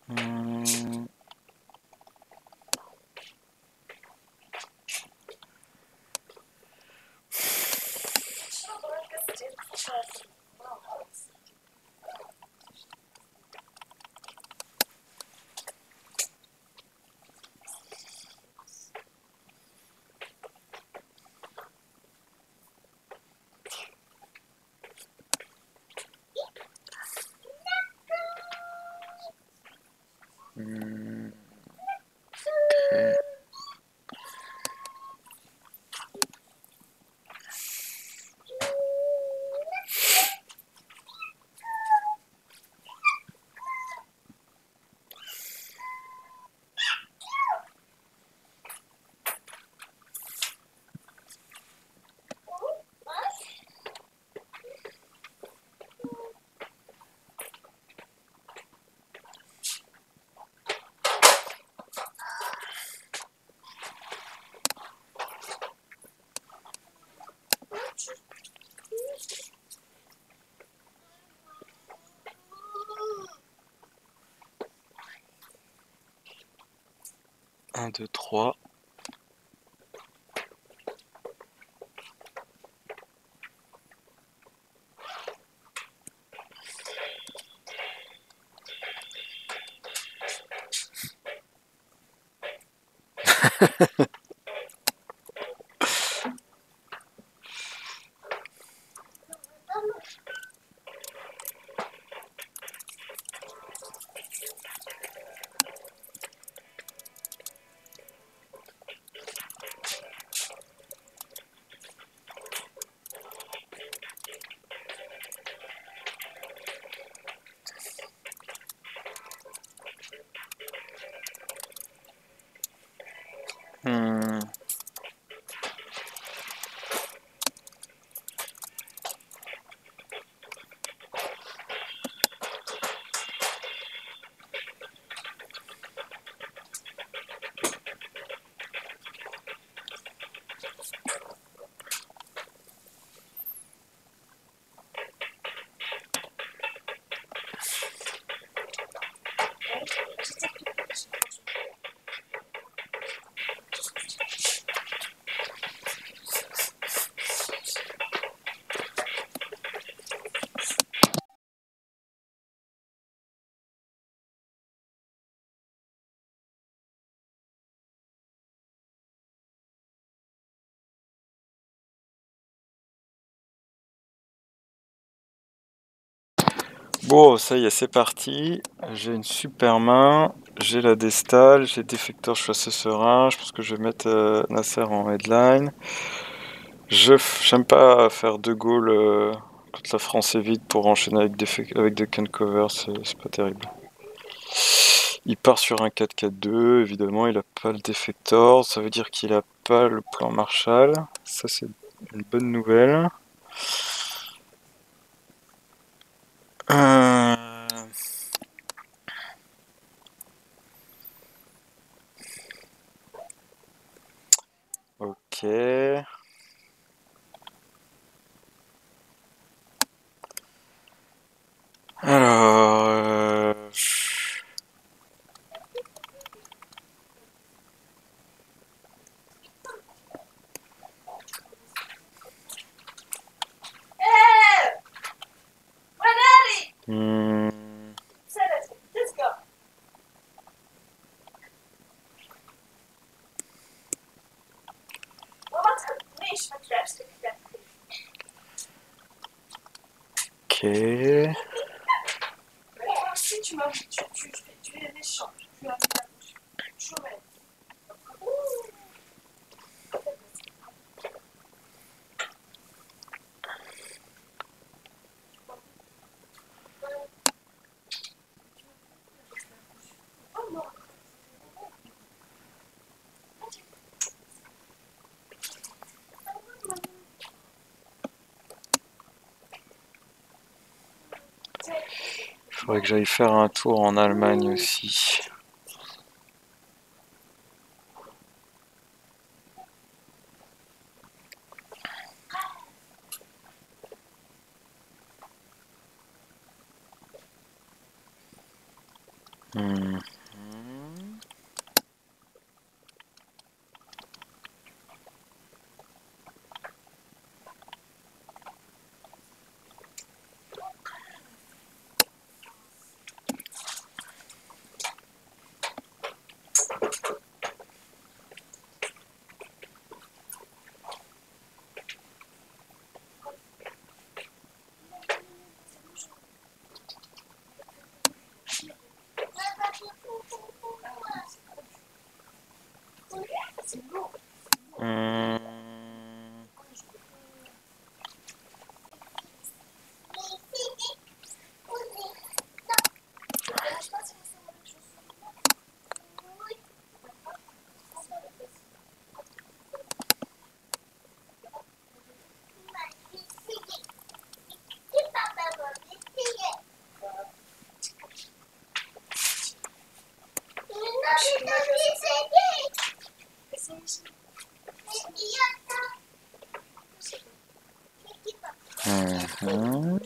Hmm. Hmm. Ok. Un, deux, trois. Hmm. Bon, ça y est, c'est parti. J'ai une super main. J'ai la destale. J'ai défecteur, je suis assez serein. Je pense que je vais mettre Nasser en headline. J'aime pas faire deux goals quand la France est vide pour enchaîner avec des can cover, c'est pas terrible. Il part sur un 4-4-2, évidemment, il a pas le défector, ça veut dire qu'il a pas le plan Marshall. Ça, c'est une bonne nouvelle. Euh, Ok. Alors, hmm, ok. Il faudrait que j'aille faire un tour en Allemagne aussi. Hmm. Hmm. Mhm.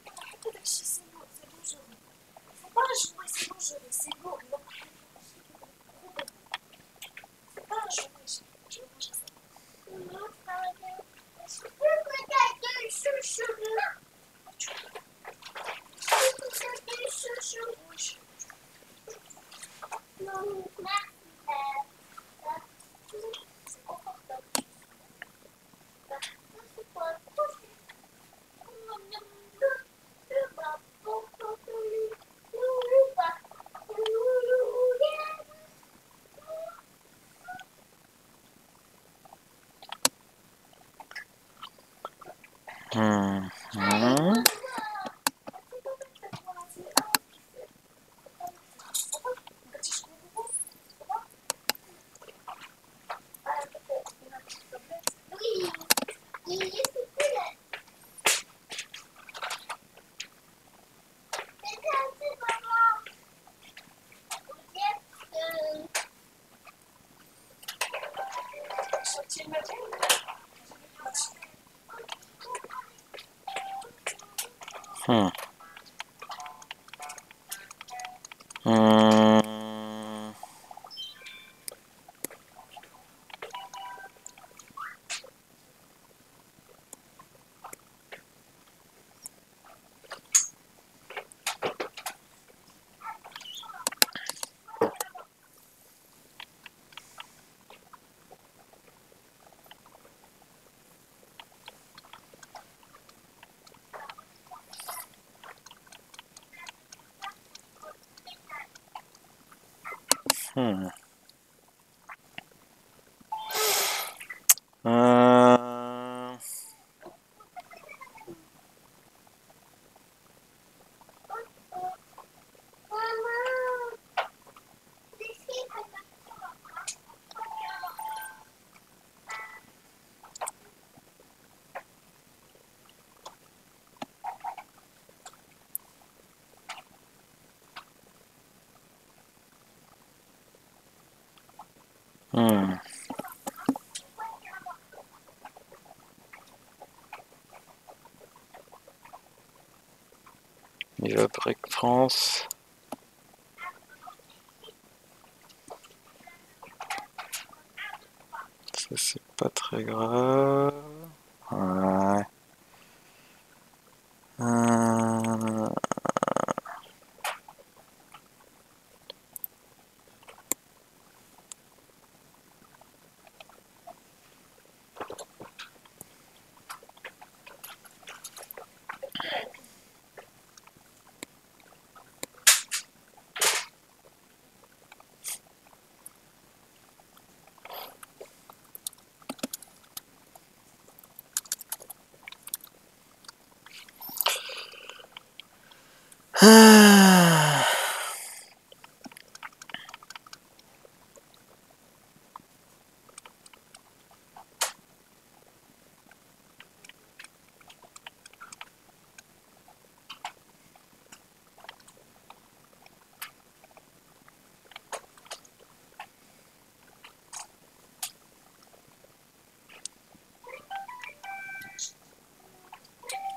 Mhm. Hmm. Hmm. Hmm. Euh, hmm. Il va break France. Ça, c'est pas très grave. Ouais. Euh,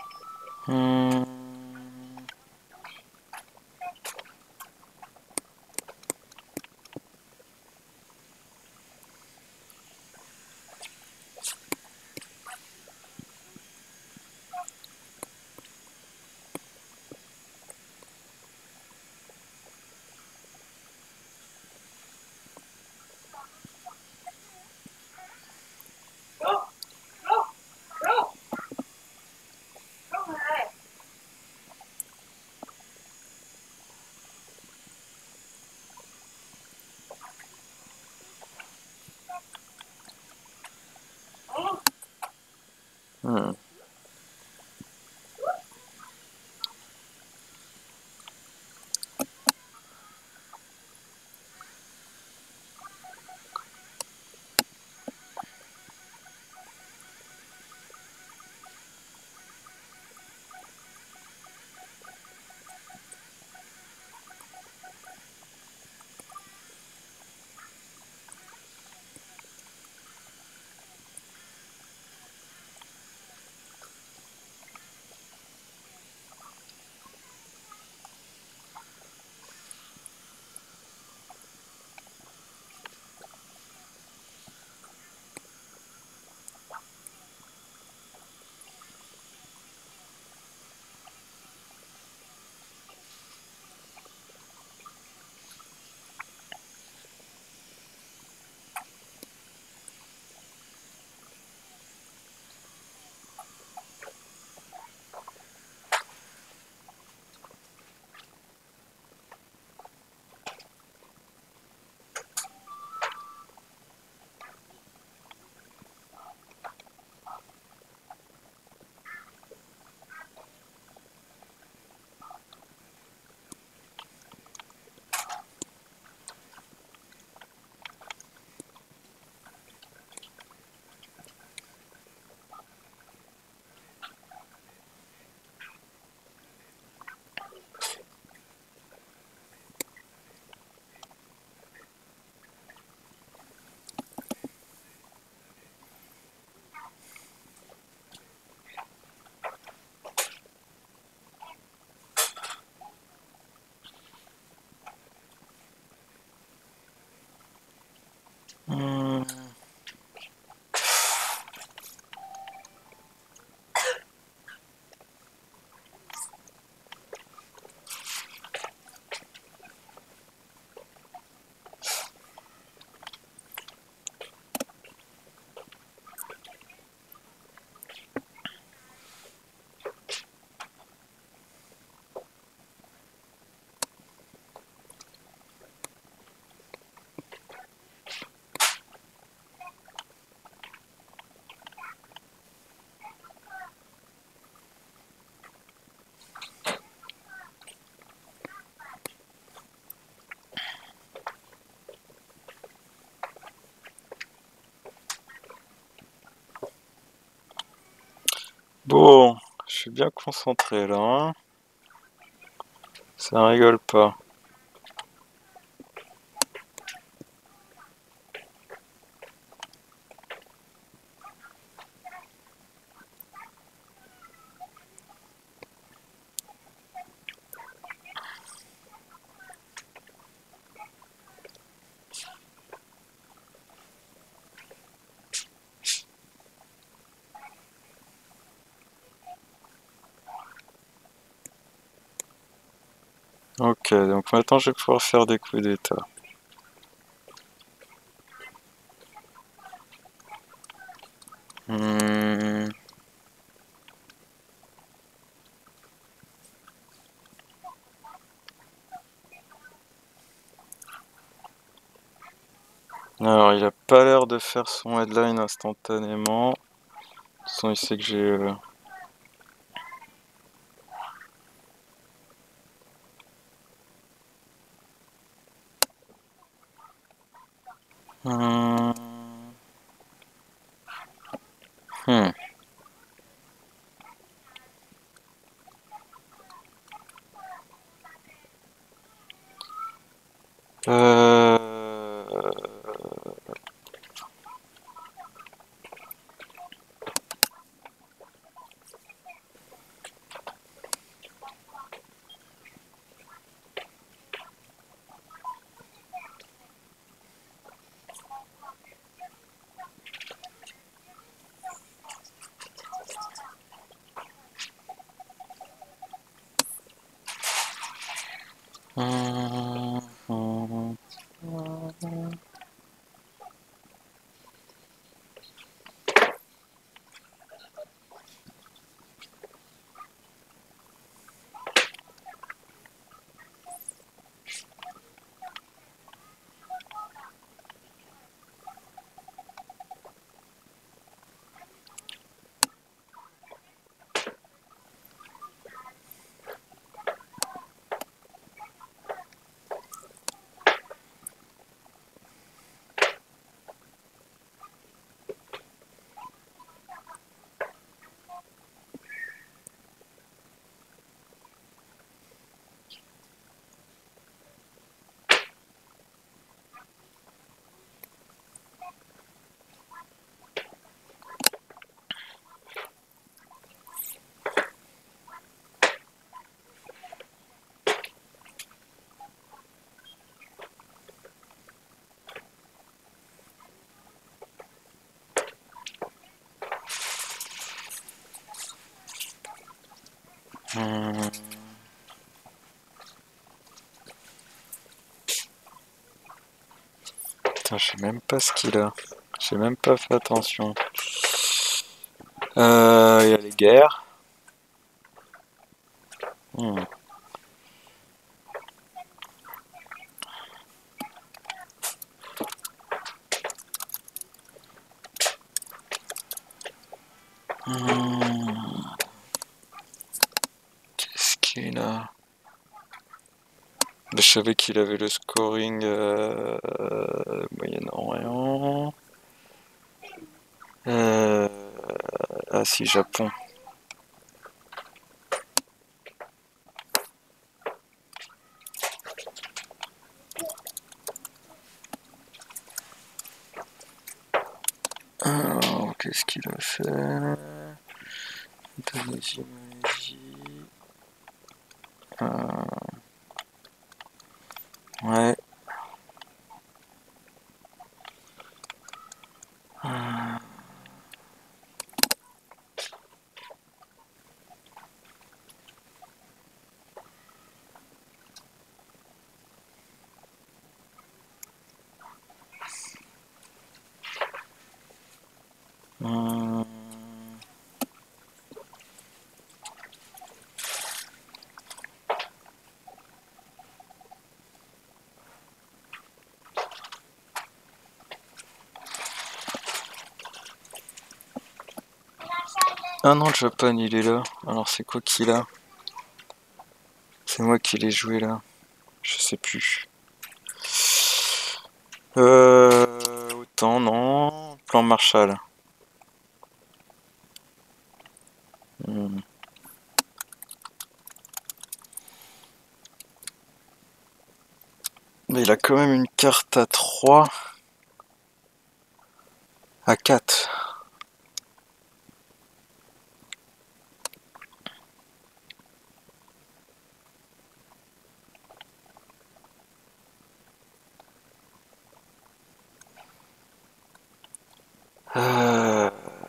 hmm. Hmm. Bon, je suis bien concentré là, hein. Ça rigole pas. Ok, donc maintenant je vais pouvoir faire des coups d'état. Hmm. Alors, il a pas l'air de faire son headline instantanément. De toute façon, il sait que j'ai... Hmm. Hmm. Euh... hmm, hmm, hmm. Hmm. Putain, je sais même pas ce qu'il a. J'ai même pas fait attention. Il y a les guerres. Hmm. Hmm. Qu'est-ce qu'il a? Je savais qu'il avait le scoring Moyen-Orient. Euh, ah si, Japon. Alors, qu'est-ce qu'il a fait? Indonésie, Malaisie. Ouais. Ah non, Japan, il est là. Alors c'est quoi qu'il a? C'est moi qui l'ai joué là. Je sais plus. Autant, non. Plan Marshall. Hmm. Mais il a quand même une carte à 3. À 4. Euh...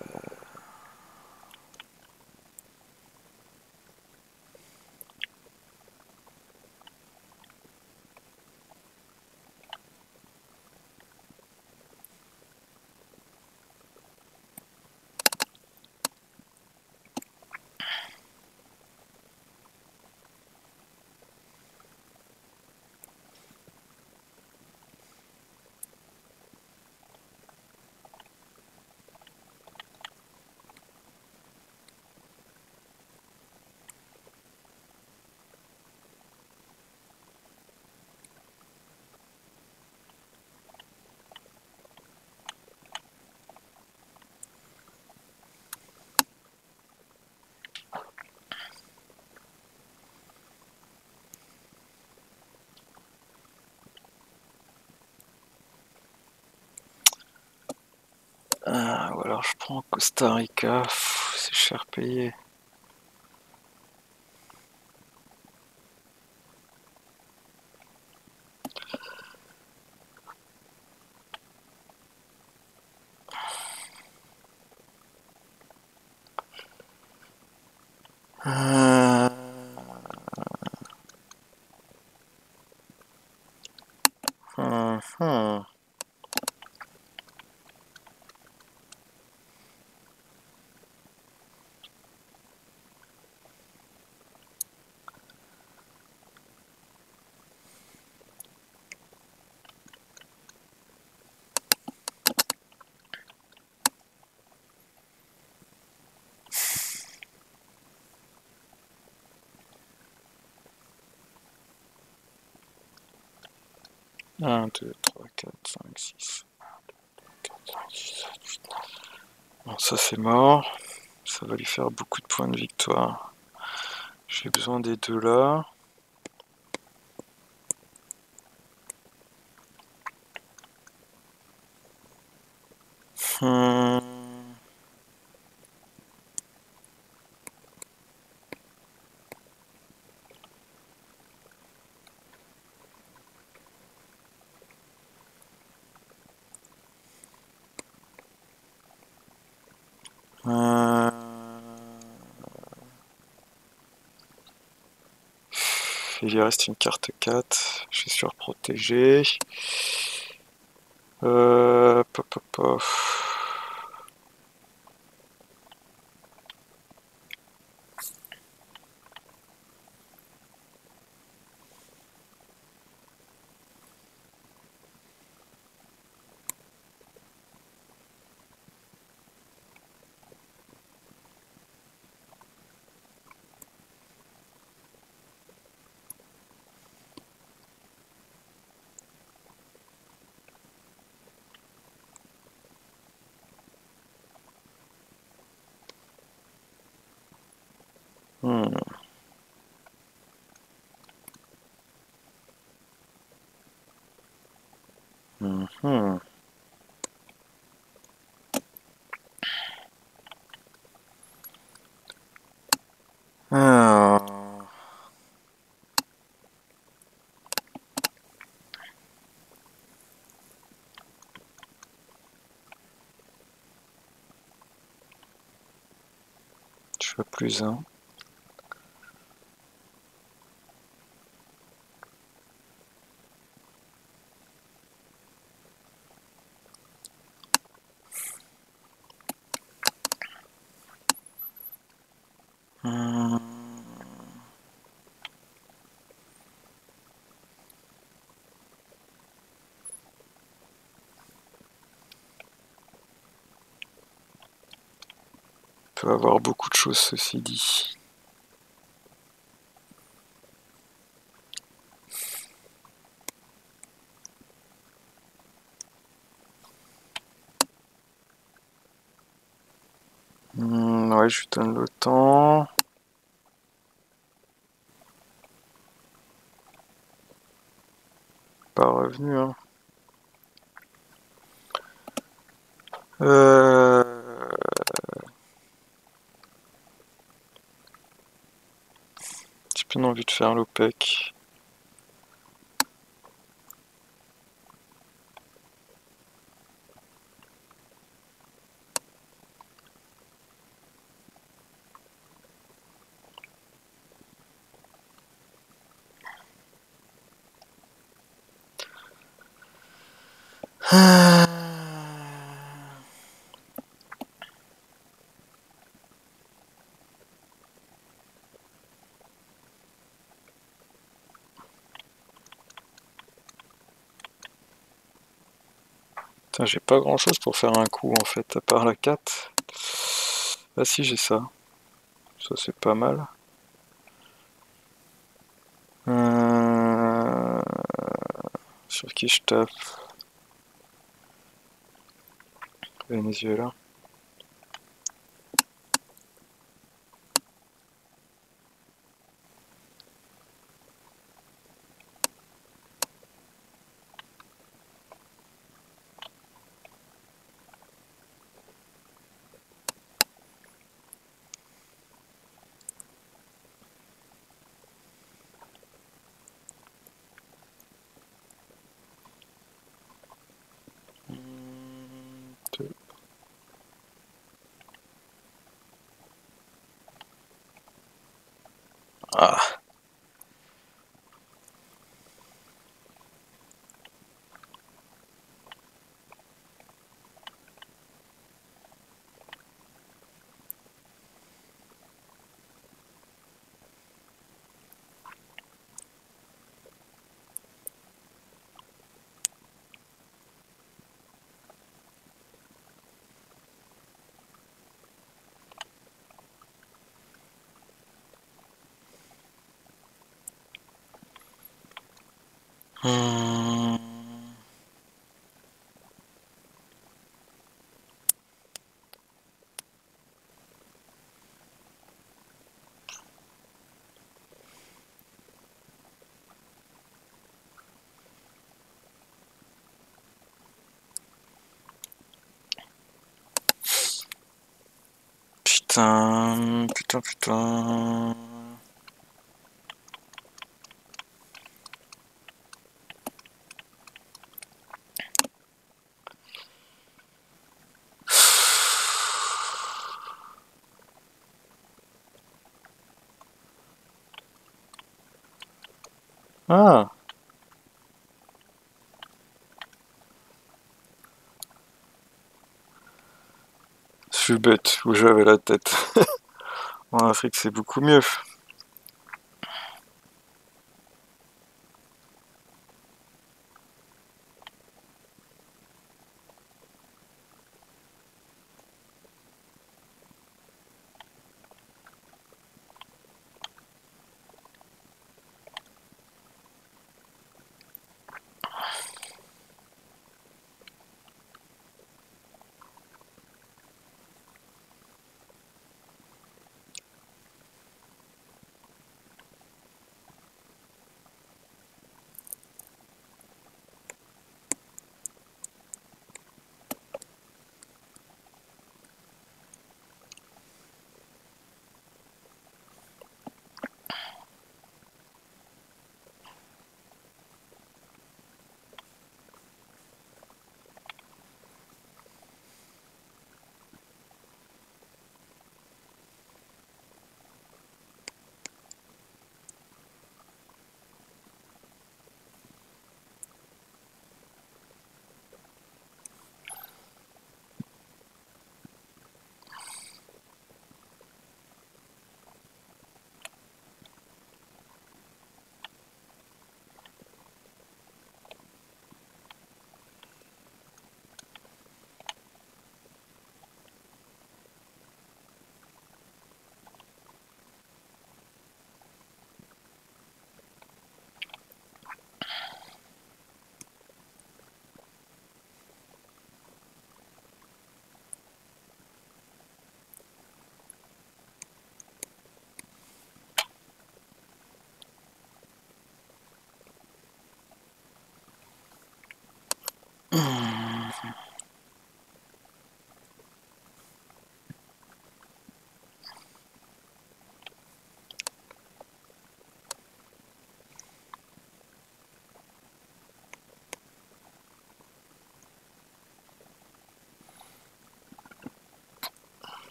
ou alors je prends Costa Rica. C'est cher payé. Euh... hum, hum. Un, 2, 3, 4, 5, 6. 4, 5, 6, 7, 8, 9. Bon, ça c'est mort. Ça va lui faire beaucoup de points de victoire. J'ai besoin des deux là. Hum. Euh... Il lui reste une carte 4. Je suis surprotégé. Pop, pop, pop. Hmm. Mhm. Ah. Je veux plus un. Hmm. peut avoir beaucoup de choses, ceci dit. Ouais, je lui donne le temps. Pas revenu, hein. J'ai plus envie de faire l'OPEC. Putain, j'ai pas grand chose pour faire un coup en fait, à part la 4. Ah si, j'ai ça. Ça c'est pas mal. Sur qui je tape? Venezuela. Deux. Ah. Hum. Putain, putain, putain. Ah, je suis bête, où j'avais la tête. En Afrique, c'est beaucoup mieux.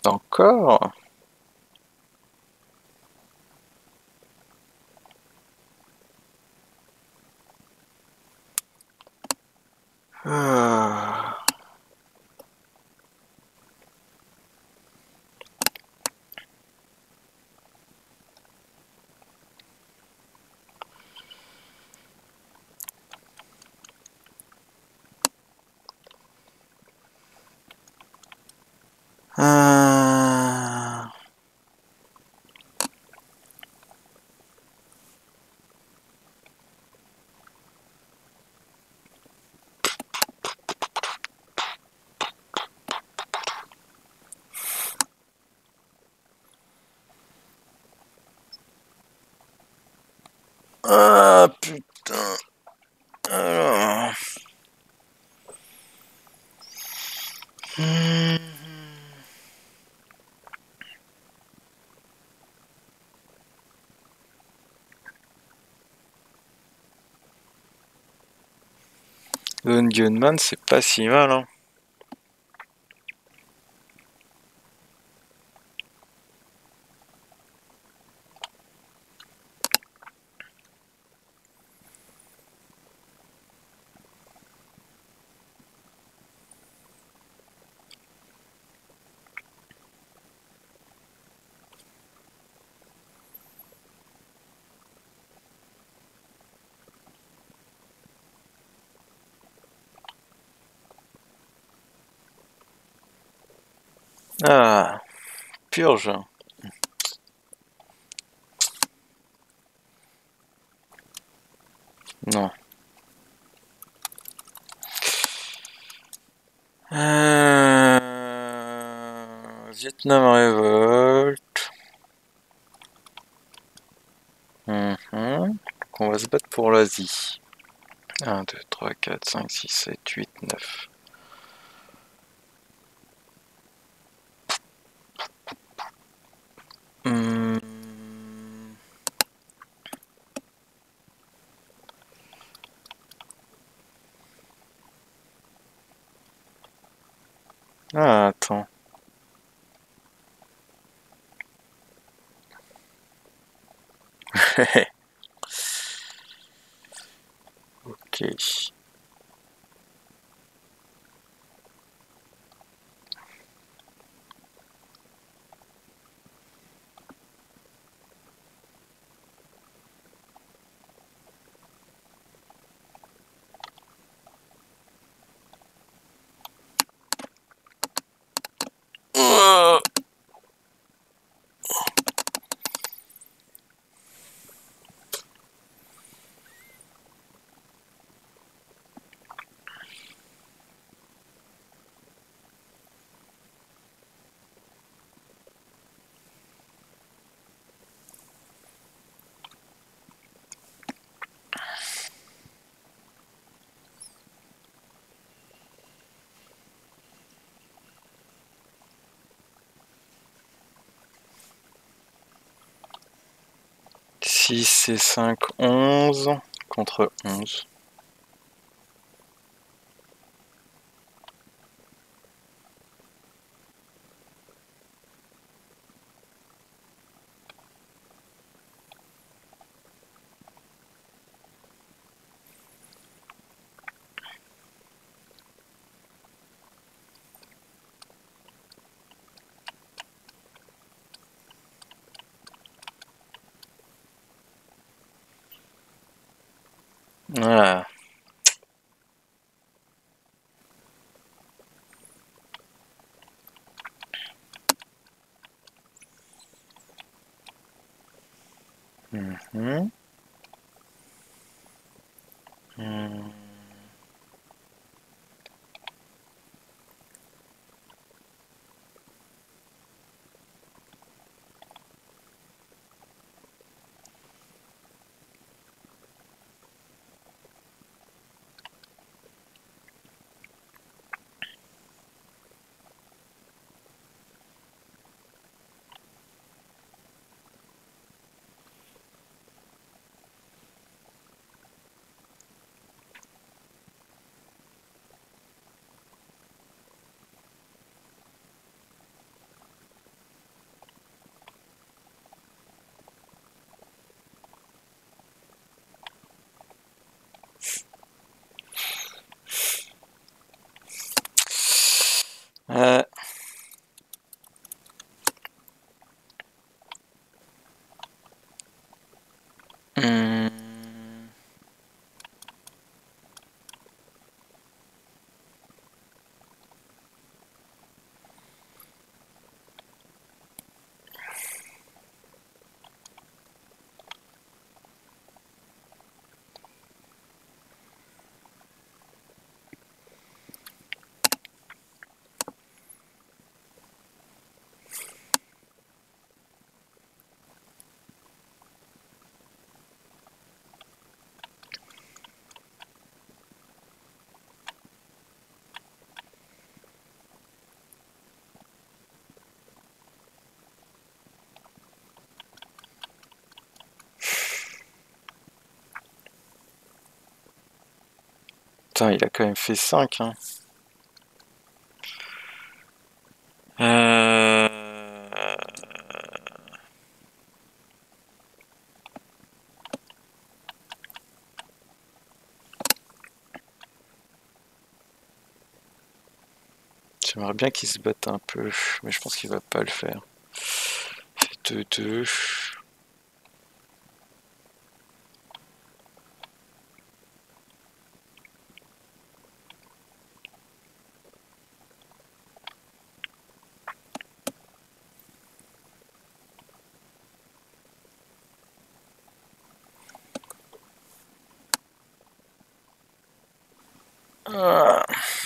Encore? Ah. Ah. Ah, putain. Alors. Hmm. Le Gunman, c'est pas si mal, hein. Ah, purge. Non. Vietnam Revolt. Donc on va se battre pour l'Asie. 1, 2, 3, 4, 5, 6, 7, 8, 9. Hmm. Ah, attends. Ok. Six et 5, 11 contre 11. Ah. Mhm. Hmm. Putain, il a quand même fait 5, hein. J'aimerais bien qu'il se batte un peu, mais je pense qu'il va pas le faire. Il fait 2-2. Ah.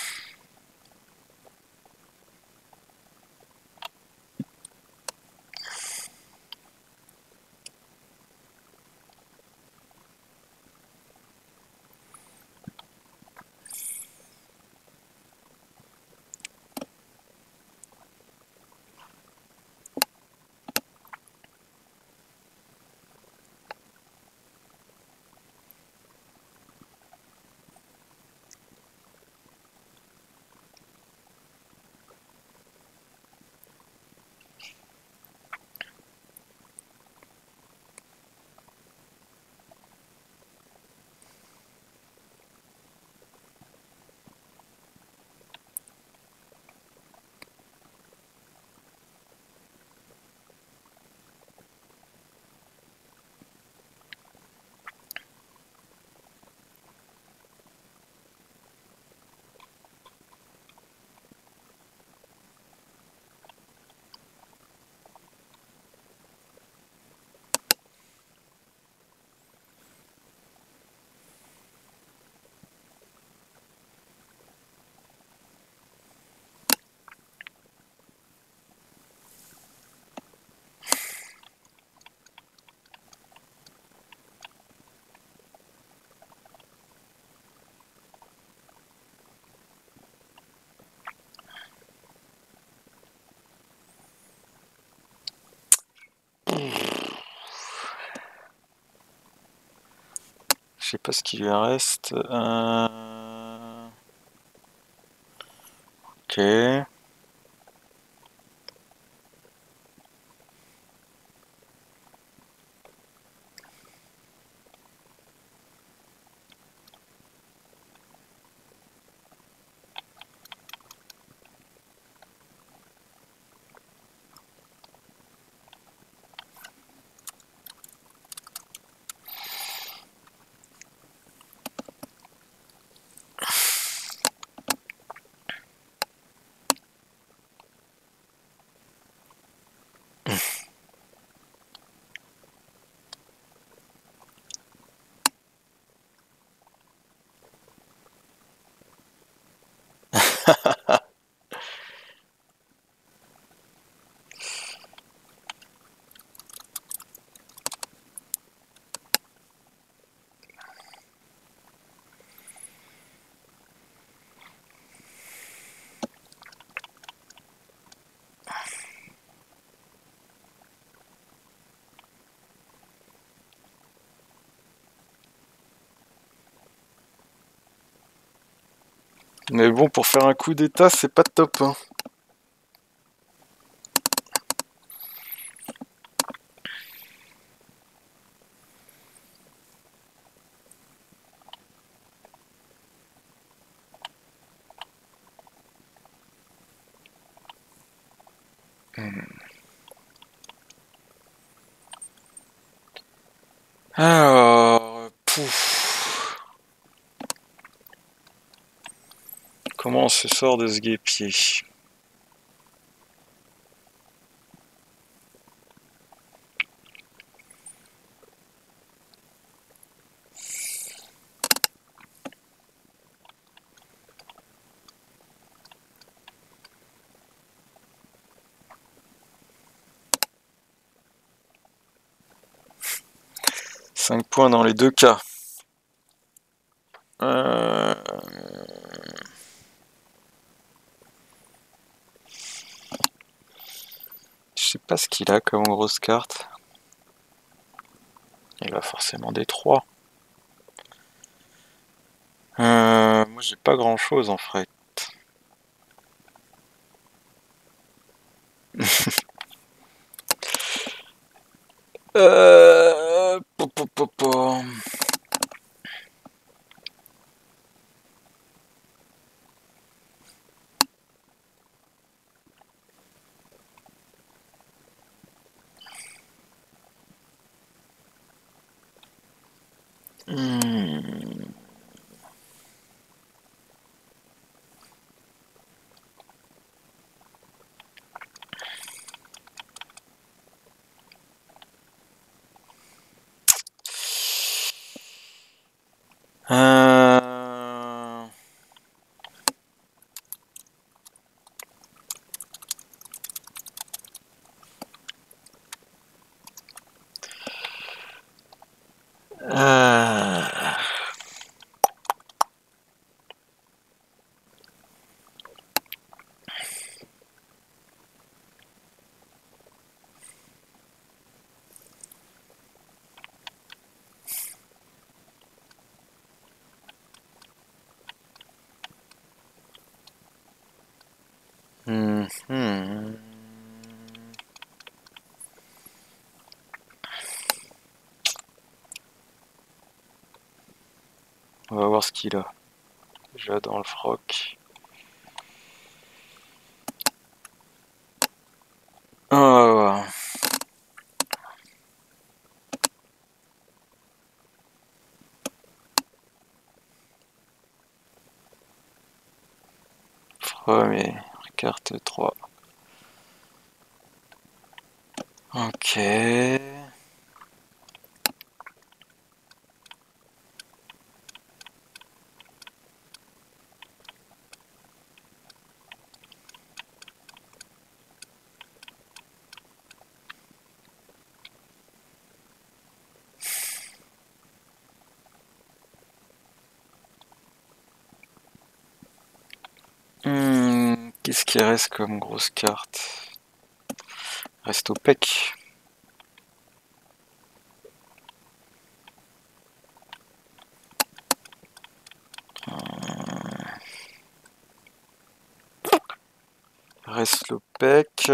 Je sais pas ce qu'il lui reste. Ok. Mais bon, pour faire un coup d'état, c'est pas top, hein. Alors, pouf. Comment on se sort de ce guêpier? Cinq points dans les deux cas. Euh... Je sais pas ce qu'il a comme grosse carte. Il a forcément des 3. Moi, j'ai pas grand-chose en fait. Po, po, po, po. Hmm. Euh... euh, hmm. On va voir ce qu'il a. Déjà dans le froc. Oh, premier, carte 3. Ok. Qu'est-ce qui reste comme grosse carte? Reste au pec. Reste le pec.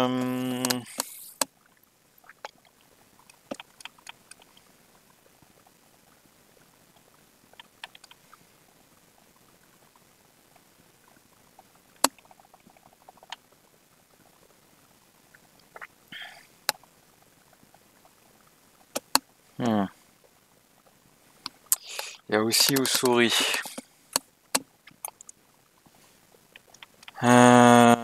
Il y a aussi aux souris. Euh...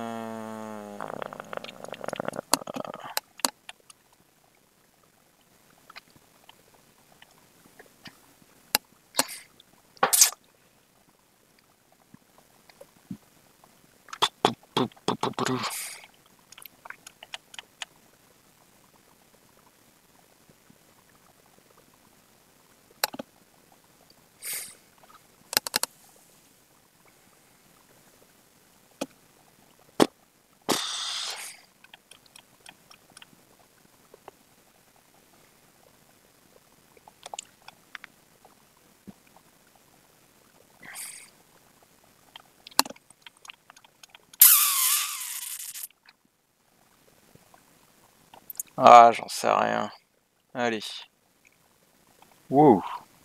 Ah, j'en sais rien. Allez. Wow.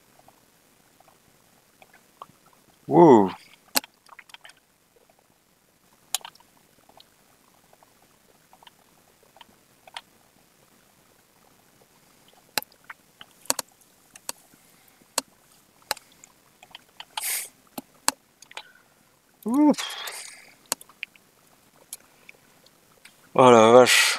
Wow. Ouf. Oh la vache.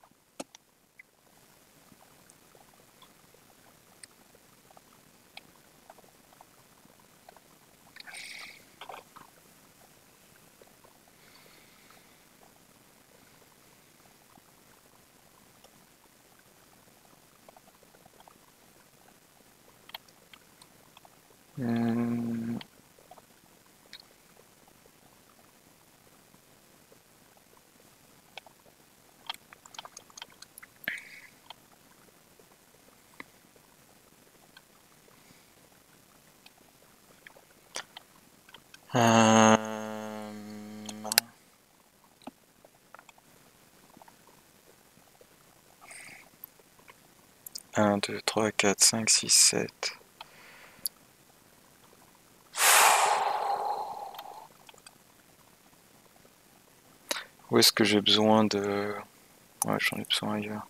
Hmm. Euh... 1, 2, 3, 4, 5, 6, 7. Où est-ce que j'ai besoin de... Ouais, j'en ai besoin ailleurs.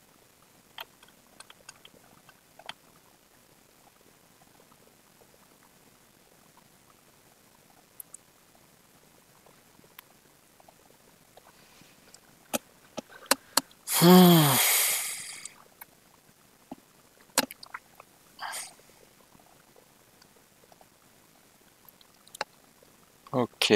Ok.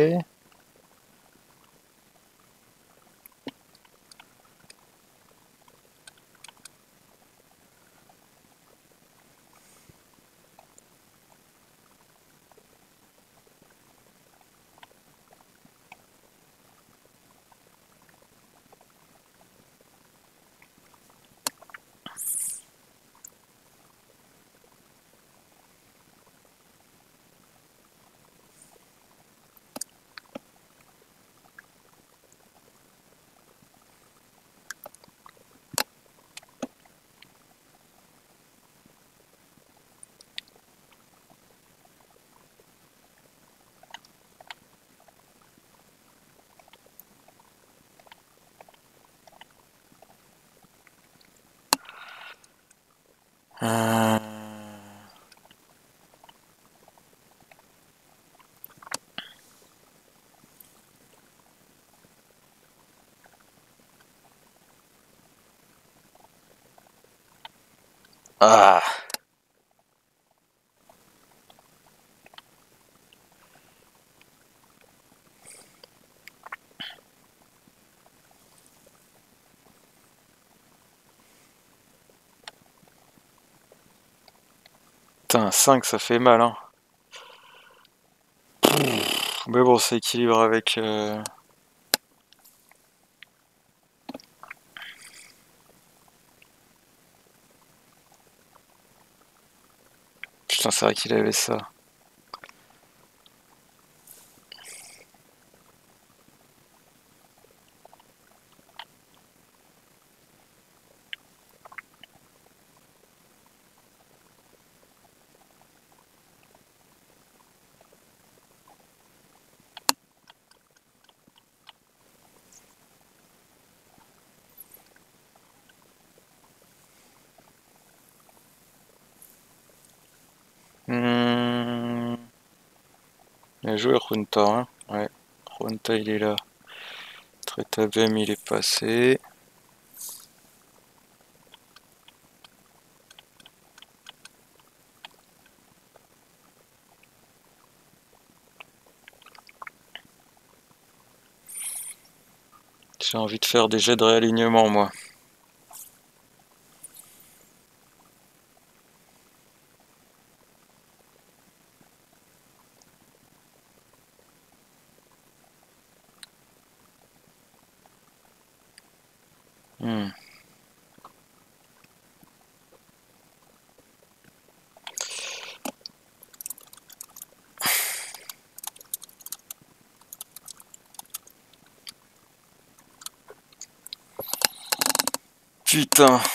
Euh... Ah, putain, 5 ça fait mal, hein. Mais bon, ça équilibre avec... Putain, c'est vrai qu'il avait ça. Hmm... Bien joué, Runta, hein. Ouais, Runta, il est là. Tretabem, il est passé. J'ai envie de faire des jets de réalignement, moi. Hmm. Putain.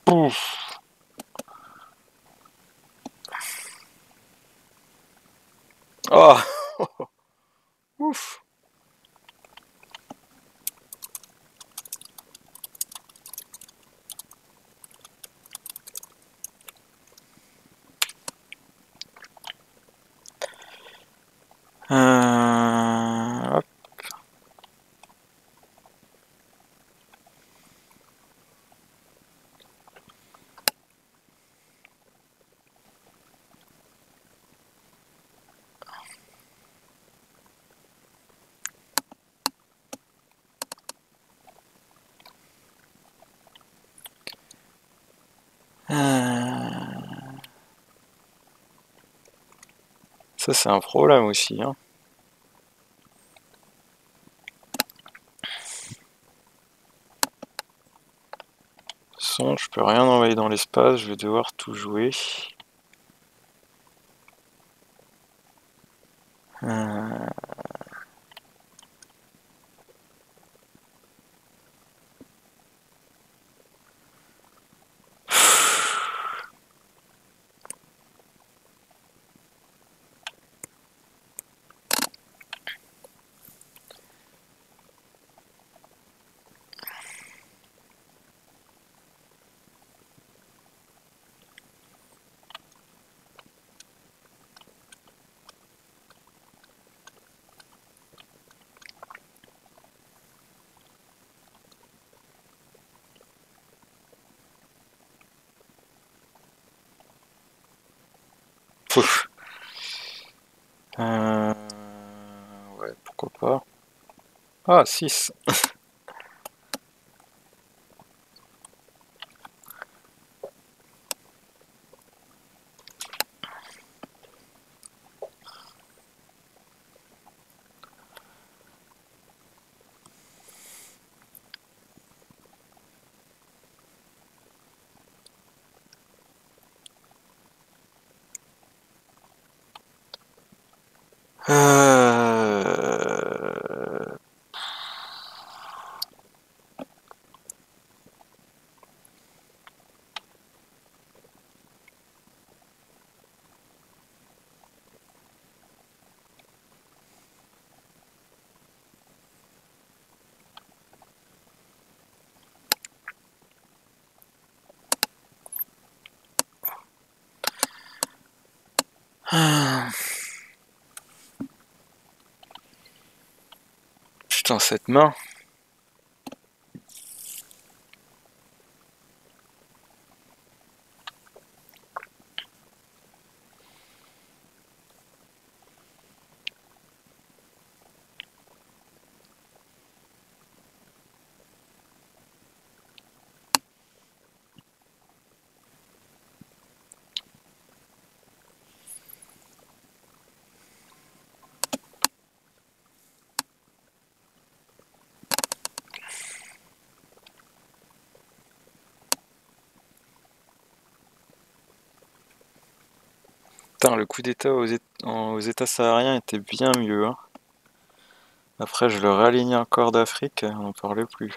Pouf. Oh. Ouf. Hop. Ça c'est un problème aussi, hein. Son, je peux rien envoyer dans l'espace, je vais devoir tout jouer. Pouf. Ouais, pourquoi pas. Ah, 6. Putain, cette main. Putain, le coup d'état aux États sahariens était bien mieux, hein. Après, je le réalignais encore d'Afrique, on n'en parlait plus.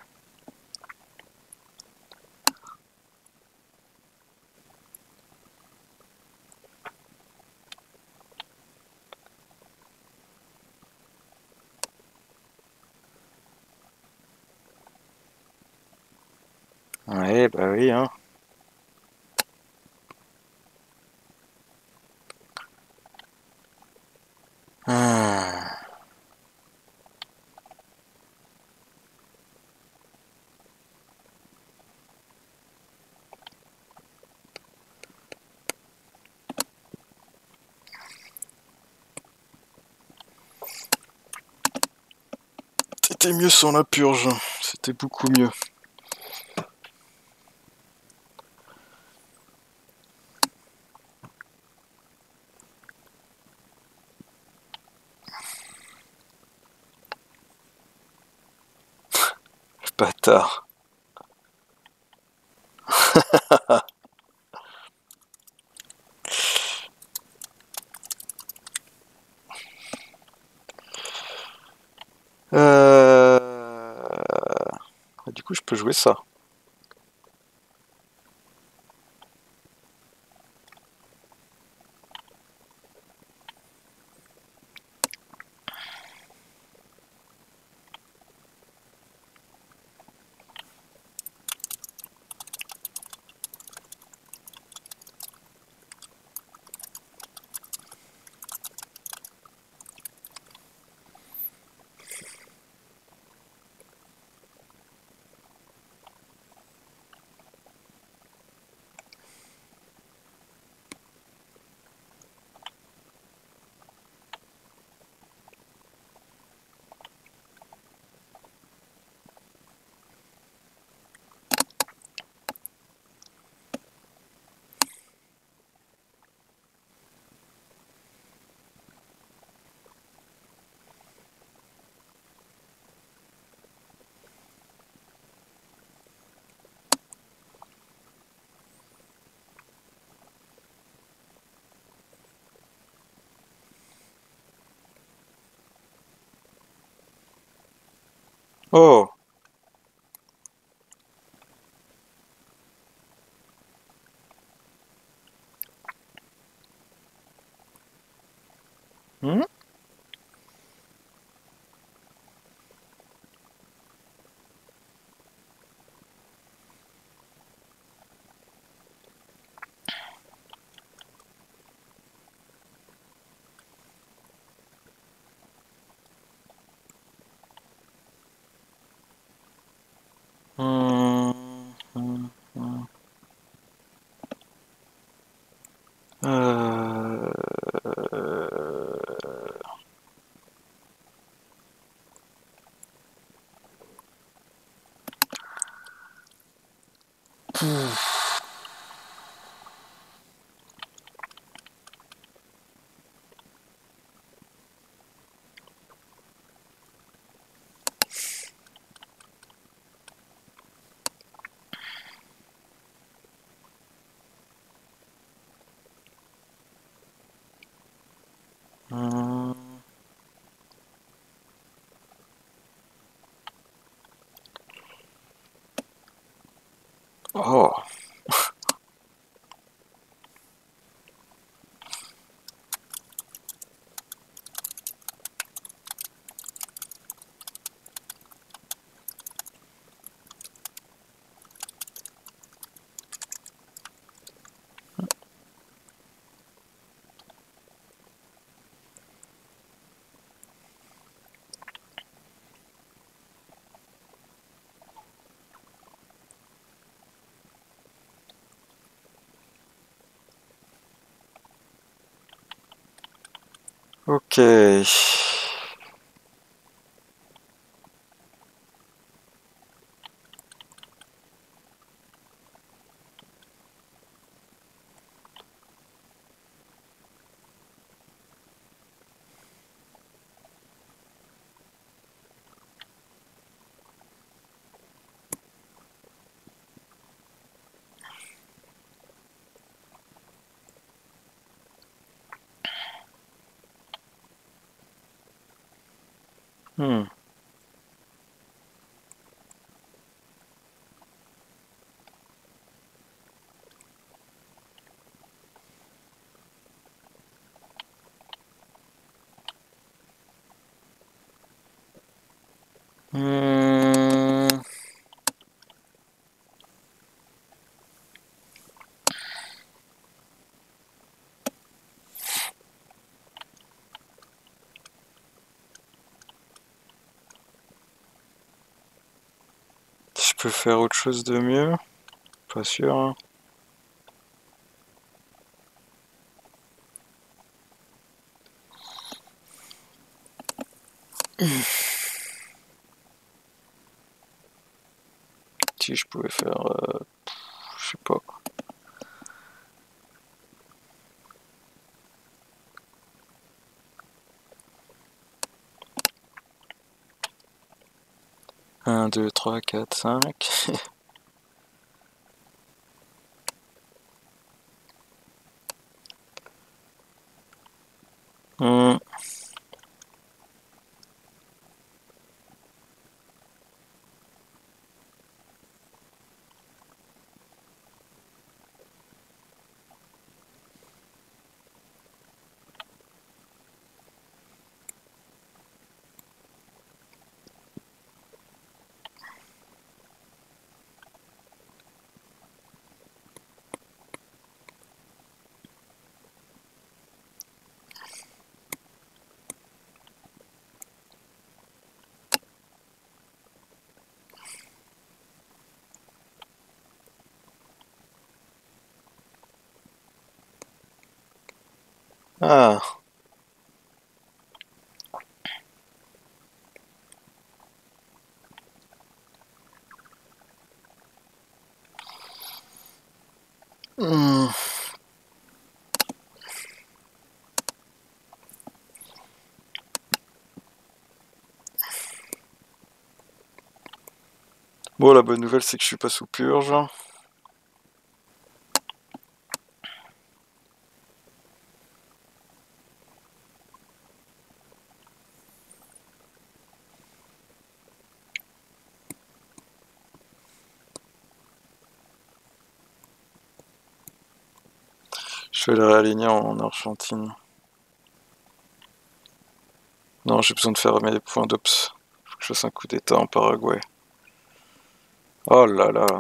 Ouais, bah oui, hein. Ah. C'était mieux sans la purge, c'était beaucoup mieux. Bâtard. Du coup, je peux jouer ça. Oh! Hmm. Hmm, hmm, hmm. Euh, hmm. Oh! Ok. Hmm. Hmm. Je peux faire autre chose de mieux? Pas sûr, hein. Si je pouvais faire, je sais pas. Un, 2, 3, 4, 5. Hmm. Ah. Hmm. Bon, la bonne nouvelle, c'est que je suis pas sous purge. Je vais le réaligner en Argentine. Non, j'ai besoin de faire mes points d'ops. Faut que je fasse un coup d'état en Paraguay. Oh là là.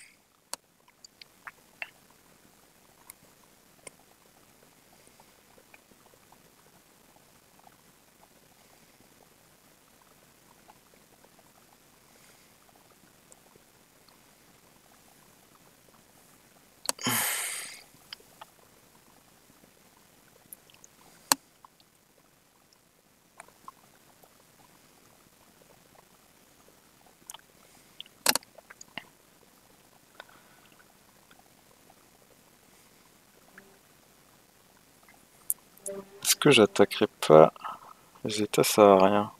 Est-ce que j'attaquerai pas les États sahariens?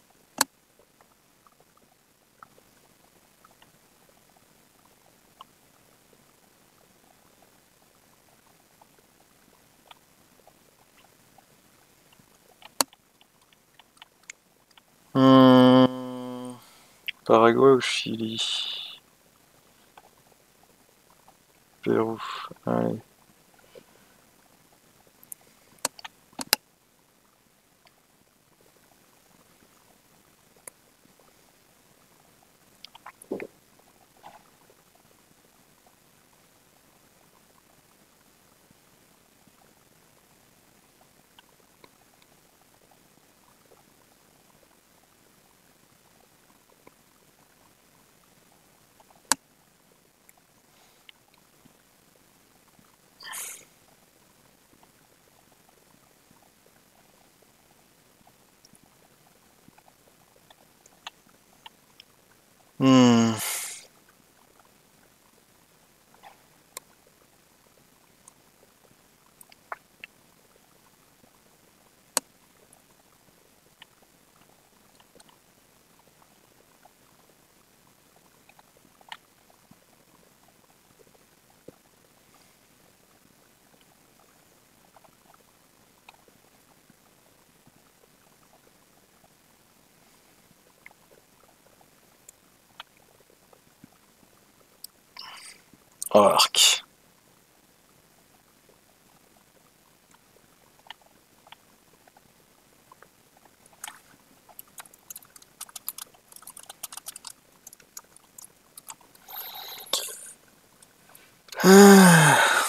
Paraguay ou Chili? Pérou. Allez. Hmm. Oh, arc. Ah.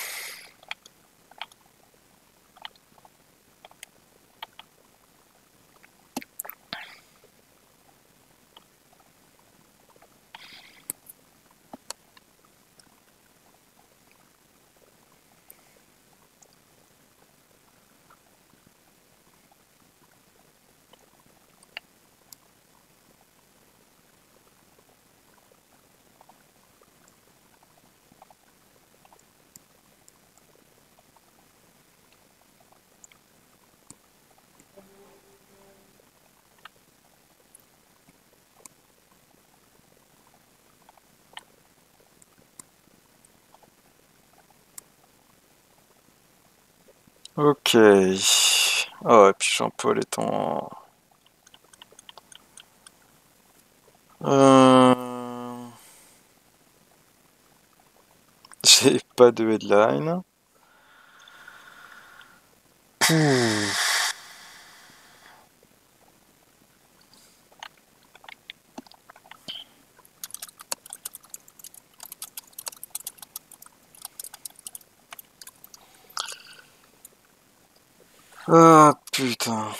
Ok. Oh, et puis Jean-Paul est en... Euh, J'ai pas de headline. Ah putain.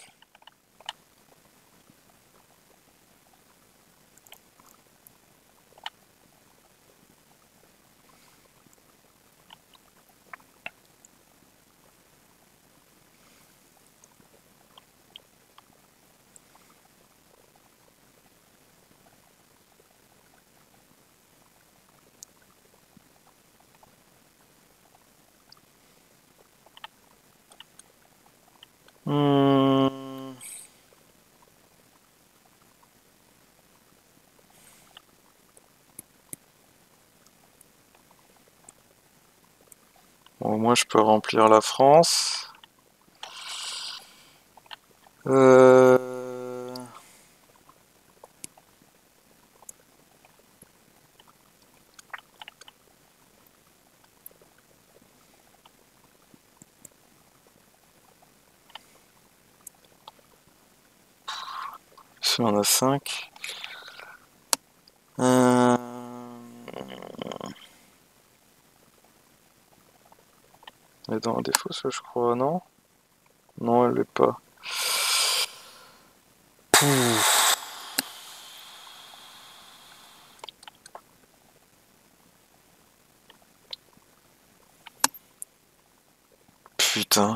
Hmm. Bon, moi je peux remplir la France. Euh... il y en a 5. Elle est dans un défaut, ça, je crois, non? Non, elle l'est pas. Pouf. Putain.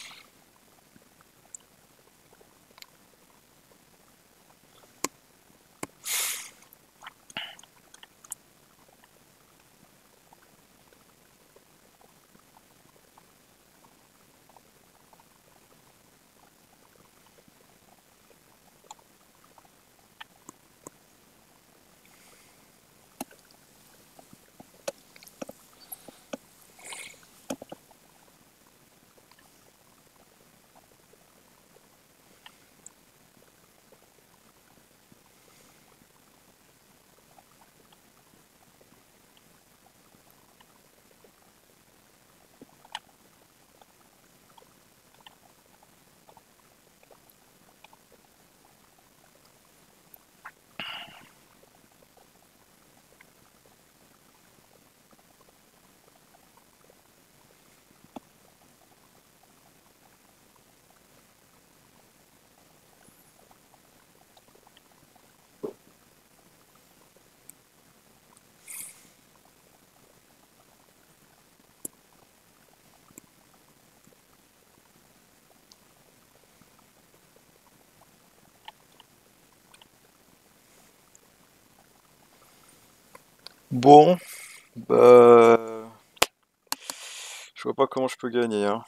Bon, bah... Je vois pas comment je peux gagner, hein.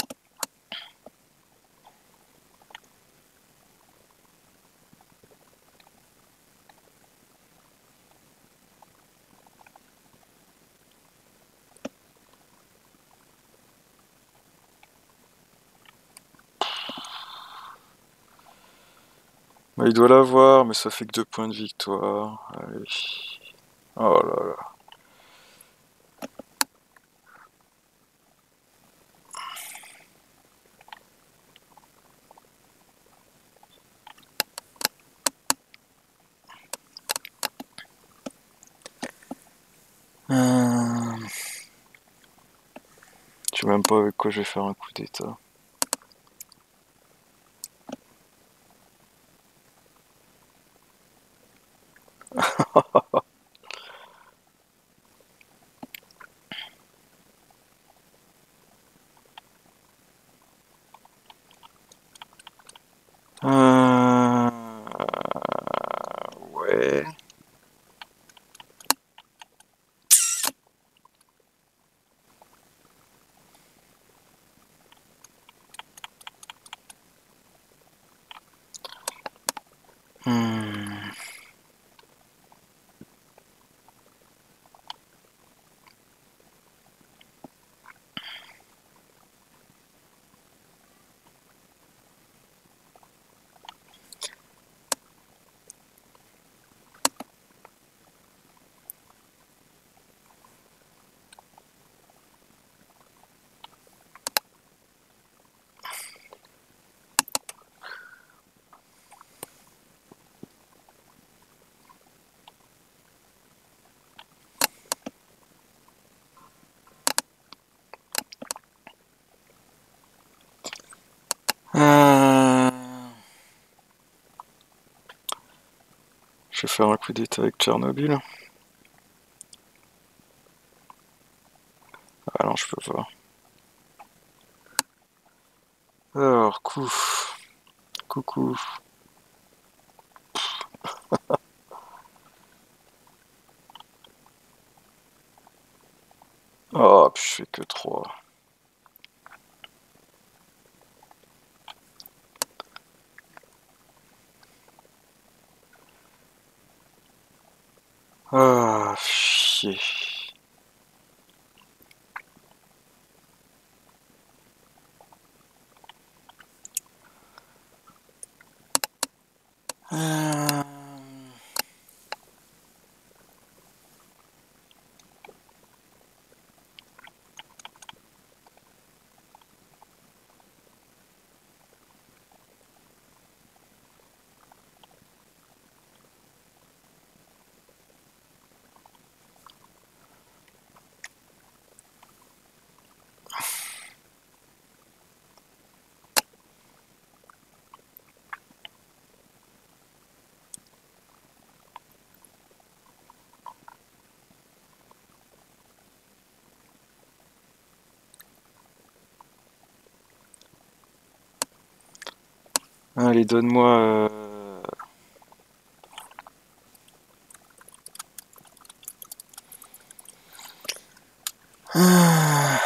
Bah, il doit l'avoir, mais ça fait que 2 points de victoire. Allez. Oh là là. Je sais même pas avec quoi je vais faire un coup d'état. Ouais. Hmm. Euh, Je vais faire un coup d'état avec Tchernobyl. Ah non, je peux pas. Alors, coucou. Oh, puis je fais que 3. Ah, chier. Euh, Allez, donne-moi... Ah.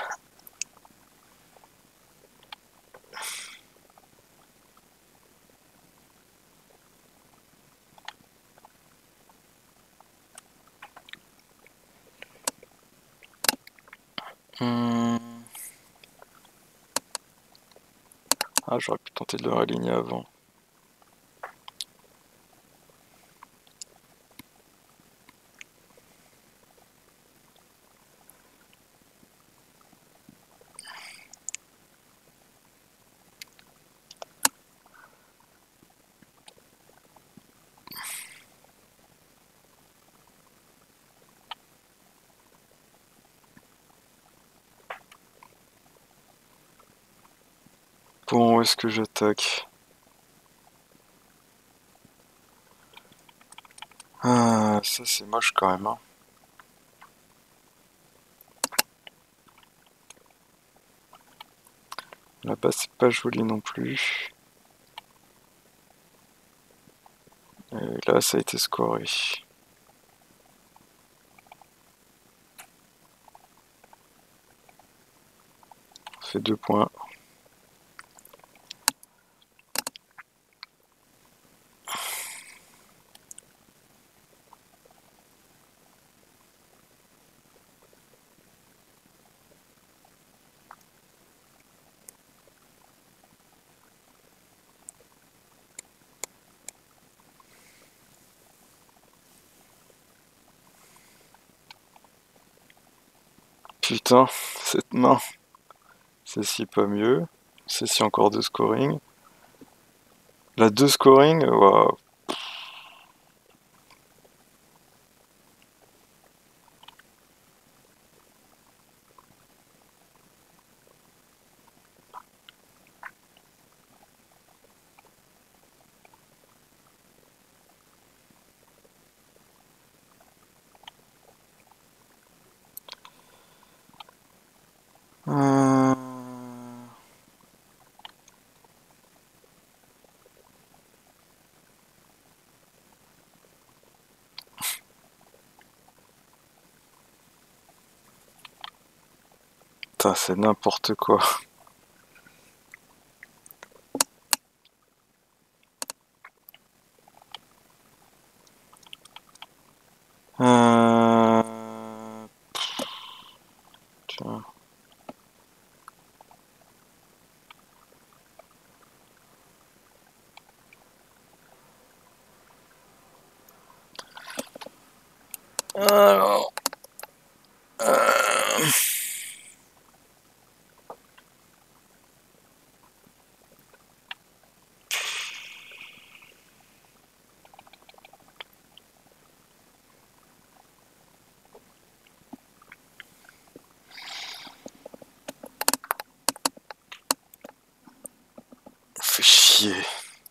Ah, j'aurais pu tenter de le réaligner avant. Bon, où est-ce que j'attaque? Ah, ça c'est moche quand même, hein. Là-bas c'est pas joli non plus. Et là ça a été scoré. Ça fait 2 points. Putain, cette main, celle-ci pas mieux. Celle-ci encore 2 scoring. La 2 scoring, waouh. Euh, Putain, c'est n'importe quoi. Euh... Tiens. Alors... Fait chier.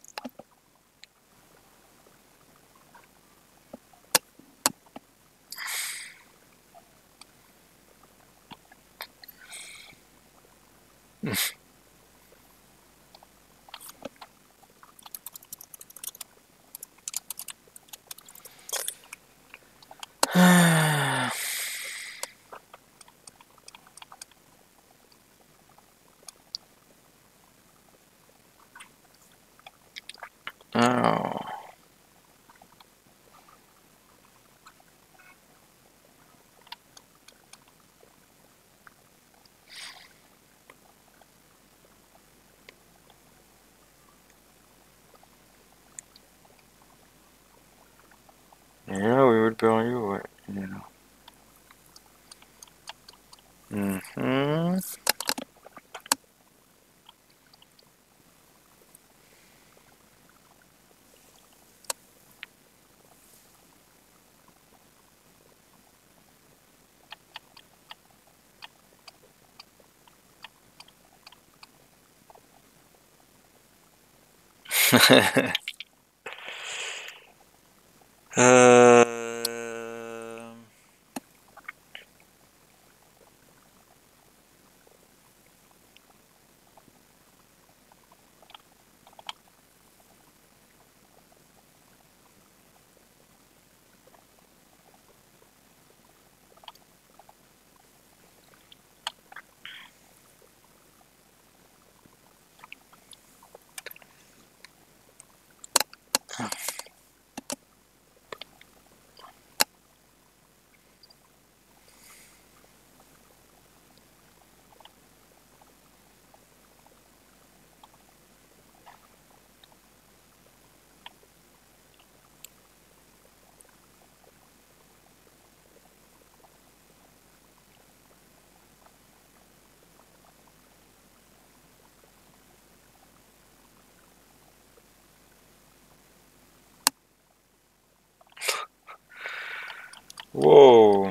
Alors... Et là, oui, Will You, ouais, il est là. Mhm. Euh... Wow.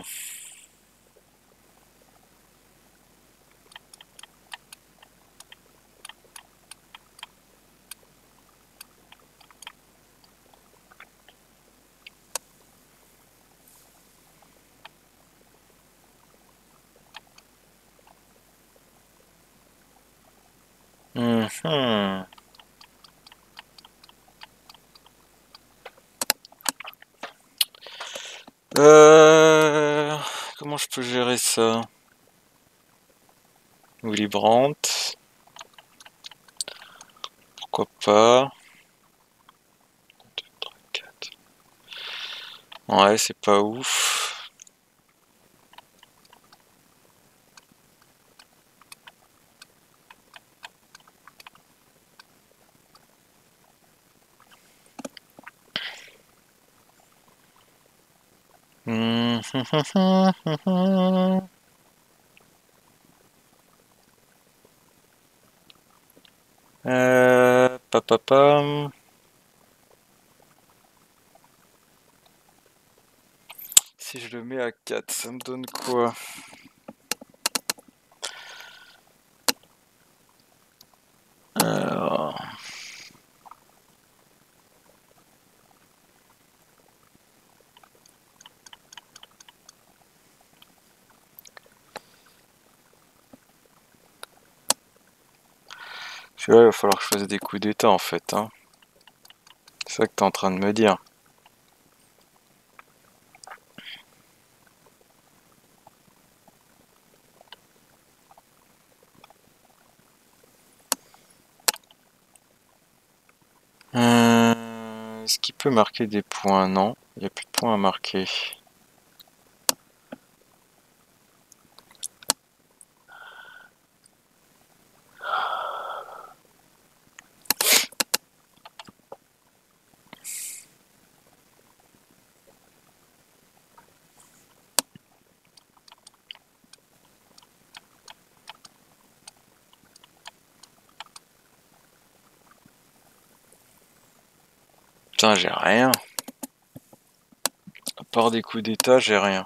Mhm. Euh, Comment je peux gérer ça? Willy Brandt, pourquoi pas? Ouais, c'est pas ouf. Mhm. Papapam. Si je le mets à 4, ça me donne quoi? Alors... Celui-là, il va falloir que je fasse des coups d'état en fait, hein. C'est ça que t'es en train de me dire. Est-ce qu'il peut marquer des points? Non, il n'y a plus de points à marquer. Putain, j'ai rien. À part des coups d'état, j'ai rien.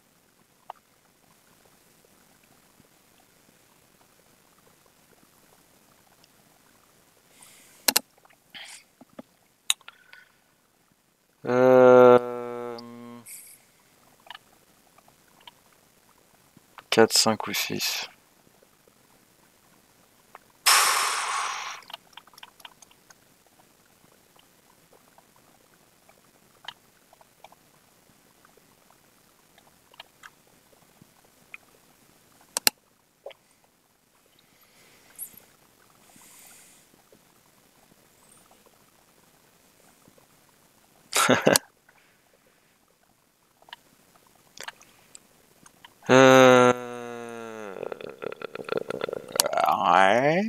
Euh... 4, 5 ou 6. Ouais.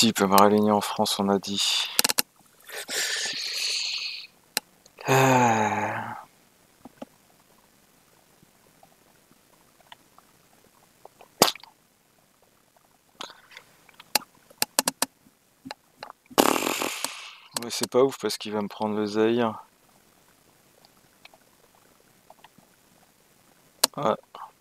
si, il peut me réaligner en France, on a dit. Ah. Mais c'est pas ouf parce qu'il va me prendre le Zaïre. Ouais.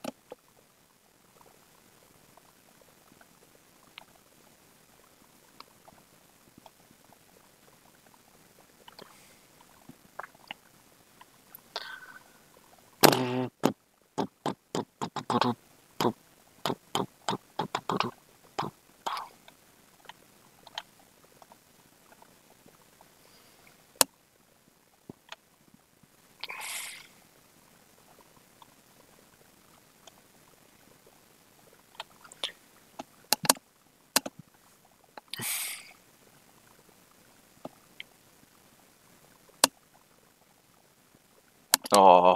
Oh.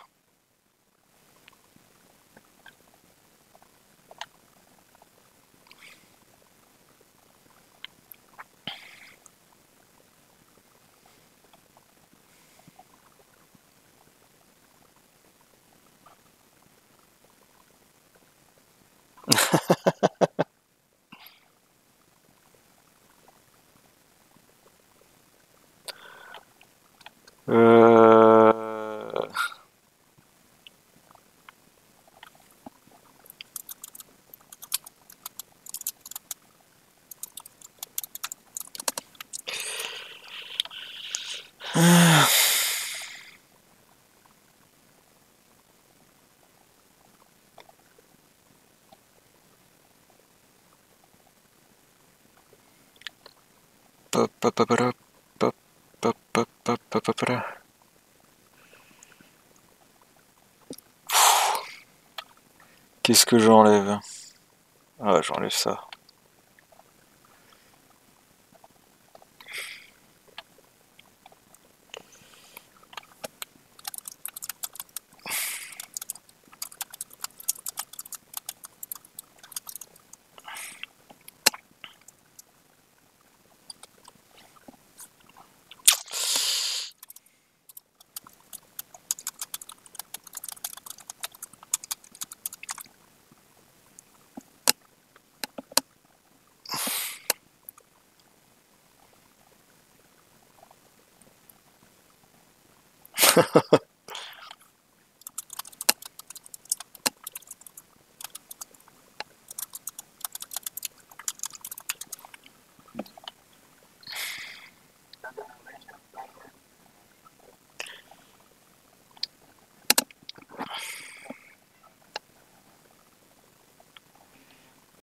Euh... Qu'est-ce que j'enlève? Ah, j'enlève ça.